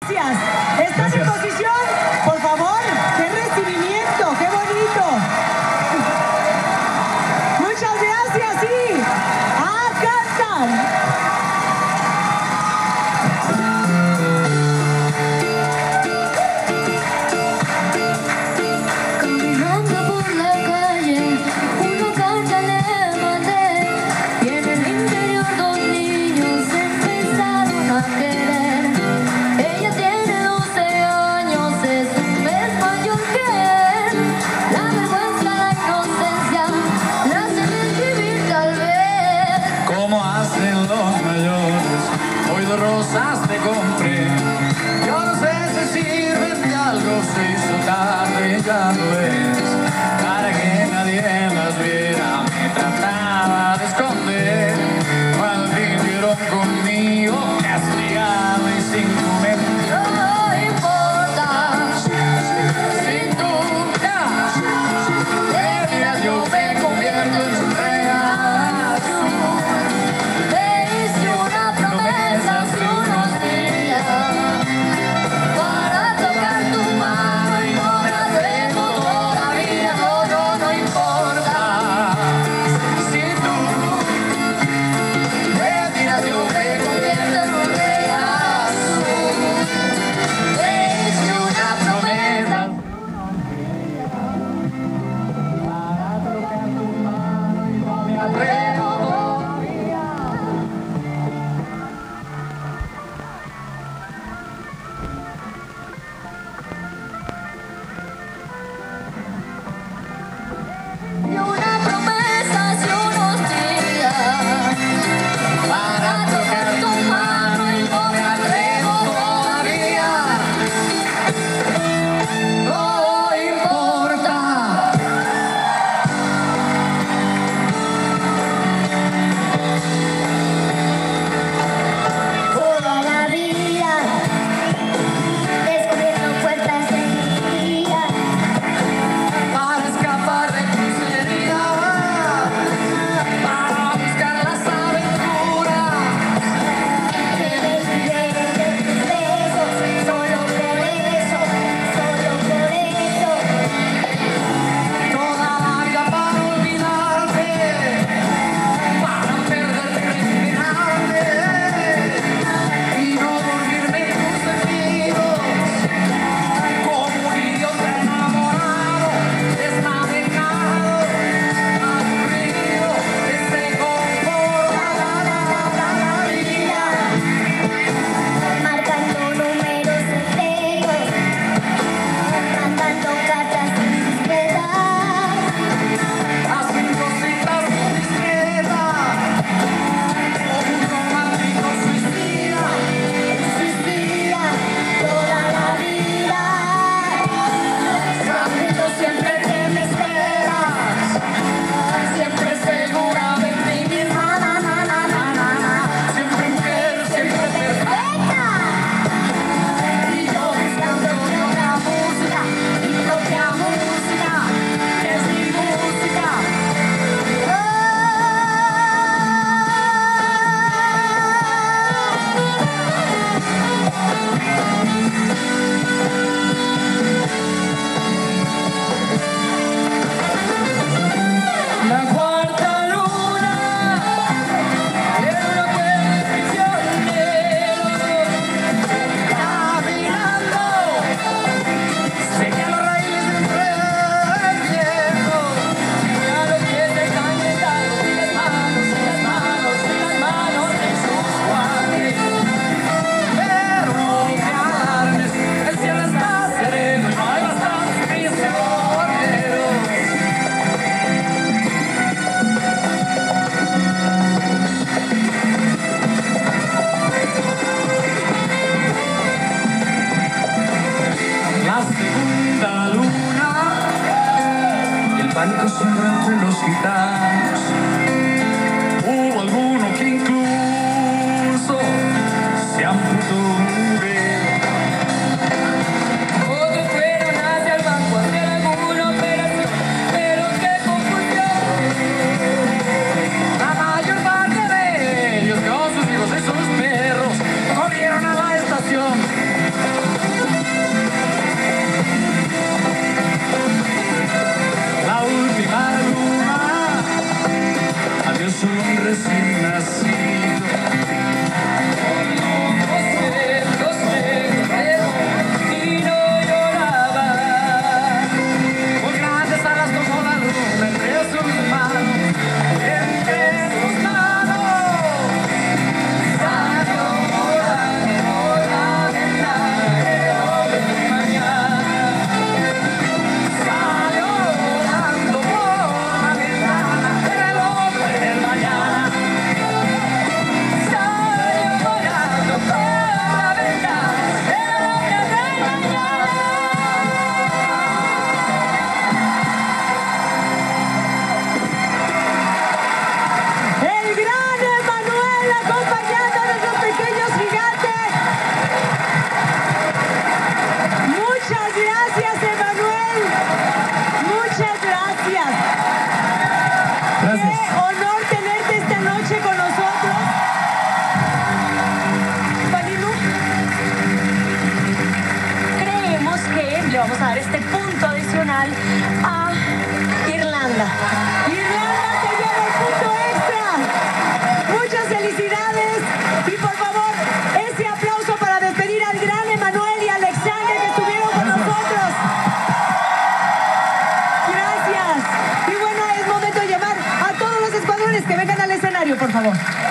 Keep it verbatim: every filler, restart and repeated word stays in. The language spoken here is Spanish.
Gracias. ¿Están en posición? Por favor, qué recibimiento, qué bonito. Muchas gracias, sí. ¡Ah, cantan! Rosas te compré, yo no sé si sirven de algo, se hizo tarde, ya lo es, para que nadie las viera, me trataba de esconder, cuando vinieron conmigo, castigado y sin comer, no importa, si tú ya, de día yo me convierto en su real. Entre los gitanos hubo alguno que incluso se amputó un dedo. Otros fueron hacia el banco a hacer alguna operación, pero qué confusión. La mayor parte de ellos con sus hijos y sus perros corrieron a la estación. por favor.